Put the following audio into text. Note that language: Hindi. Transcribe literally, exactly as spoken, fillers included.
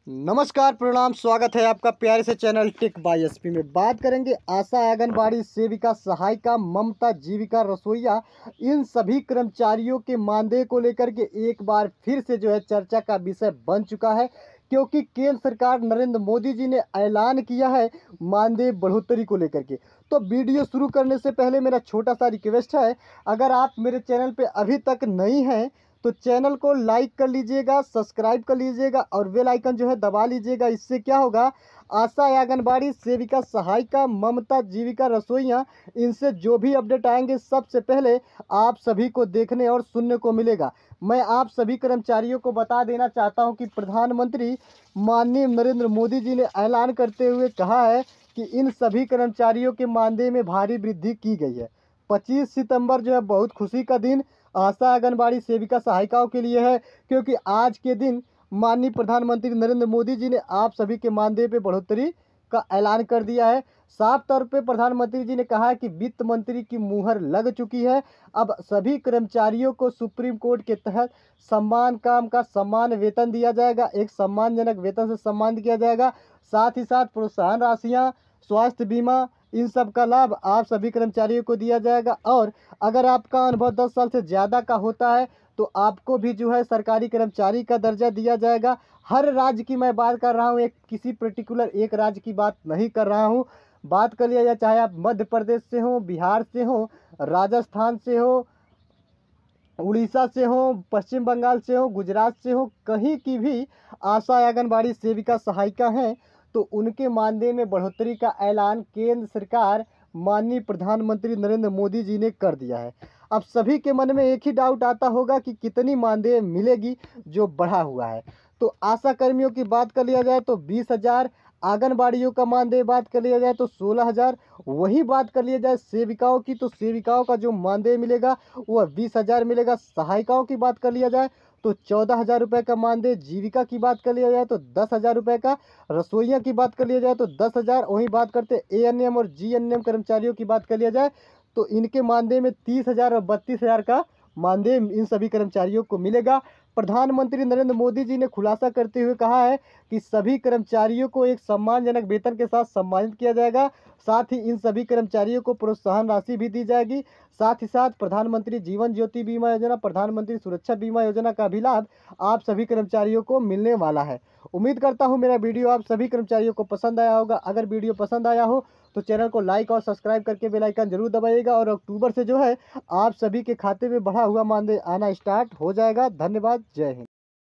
नमस्कार, प्रणाम, स्वागत है आपका प्यारे से चैनल टेक बाय एसपी में। बात करेंगे आशा आंगनबाड़ी सेविका, सहायिका, ममता जीविका, रसोईया, इन सभी कर्मचारियों के मानदेय को लेकर के एक बार फिर से जो है चर्चा का विषय बन चुका है, क्योंकि केंद्र सरकार नरेंद्र मोदी जी ने ऐलान किया है मानदेय बढ़ोतरी को लेकर के। तो वीडियो शुरू करने से पहले मेरा छोटा सा रिक्वेस्ट है, अगर आप मेरे चैनल पे अभी तक नहीं हैं तो चैनल को लाइक कर लीजिएगा, सब्सक्राइब कर लीजिएगा और बेल आइकन जो है दबा लीजिएगा। इससे क्या होगा, आशा आंगनबाड़ी सेविका, सहायिका, ममता जीविका, रसोईया, इनसे जो भी अपडेट आएंगे सबसे पहले आप सभी को देखने और सुनने को मिलेगा। मैं आप सभी कर्मचारियों को बता देना चाहता हूं कि प्रधानमंत्री माननीय नरेंद्र मोदी जी ने ऐलान करते हुए कहा है कि इन सभी कर्मचारियों के मानदेय में भारी वृद्धि की गई है। पच्चीस सितंबर जो है बहुत खुशी का दिन आशा आंगनबाड़ी सेविका, सहायिकाओं के लिए है, क्योंकि आज के दिन माननीय प्रधानमंत्री नरेंद्र मोदी जी ने आप सभी के मानदेय पे बढ़ोतरी का ऐलान कर दिया है। साफ तौर पे प्रधानमंत्री जी ने कहा है कि वित्त मंत्री की मुहर लग चुकी है। अब सभी कर्मचारियों को सुप्रीम कोर्ट के तहत सम्मान काम का सम्मान वेतन दिया जाएगा, एक सम्मानजनक वेतन से सम्मानित किया जाएगा। साथ ही साथ प्रोत्साहन राशियाँ, स्वास्थ्य बीमा, इन सब का लाभ आप सभी कर्मचारियों को दिया जाएगा। और अगर आपका अनुभव दस साल से ज़्यादा का होता है तो आपको भी जो है सरकारी कर्मचारी का दर्जा दिया जाएगा। हर राज्य की मैं बात कर रहा हूँ, एक किसी पर्टिकुलर एक राज्य की बात नहीं कर रहा हूँ। बात कर लिया जाए, चाहे आप मध्य प्रदेश से हो, बिहार से हो, राजस्थान से हो, उड़ीसा से हो, पश्चिम बंगाल से हो, गुजरात से हो, कहीं की भी आशा आंगनबाड़ी सेविका, सहायिका हैं तो उनके मानदेय में बढ़ोतरी का ऐलान केंद्र सरकार माननीय प्रधानमंत्री नरेंद्र मोदी जी ने कर दिया है। अब सभी के मन में एक ही डाउट आता होगा कि कितनी मानदेय मिलेगी जो बढ़ा हुआ है। तो आशा कर्मियों की बात कर लिया जाए तो बीस हजार, आंगनबाड़ियों का मानदेय बात कर लिया जाए तो सोलह हजार, वही बात कर लिया जाए सेविकाओं की तो सेविकाओं का जो मानदेय मिलेगा वह बीस हजार मिलेगा। सहायिकाओं की बात कर लिया जाए तो चौदह हजार रुपये का मानदेय, जीविका की बात कर लिया जाए तो दस हजार रुपये का, रसोइया की बात कर लिया जाए तो दस हजार। वहीं बात करते ए एन एम और जी एन एम कर्मचारियों की बात कर लिया जाए तो इनके मानदेय में तीस हजार और बत्तीस हजार का मानदेय इन सभी कर्मचारियों को मिलेगा। प्रधानमंत्री नरेंद्र मोदी जी ने खुलासा करते हुए कहा है कि सभी कर्मचारियों को एक सम्मानजनक वेतन के साथ सम्मानित किया जाएगा। साथ ही इन सभी कर्मचारियों को प्रोत्साहन राशि भी दी जाएगी। साथ ही साथ प्रधानमंत्री जीवन ज्योति बीमा योजना, प्रधानमंत्री सुरक्षा बीमा योजना का भी लाभ आप सभी कर्मचारियों को मिलने वाला है। उम्मीद करता हूँ मेरा वीडियो आप सभी कर्मचारियों को पसंद आया होगा। अगर वीडियो पसंद आया हो तो चैनल को लाइक और सब्सक्राइब करके बेल आइकन जरूर दबाइएगा। और अक्टूबर से जो है आप सभी के खाते में बढ़ा हुआ मानदेय आना स्टार्ट हो जाएगा। धन्यवाद, जय हिंद।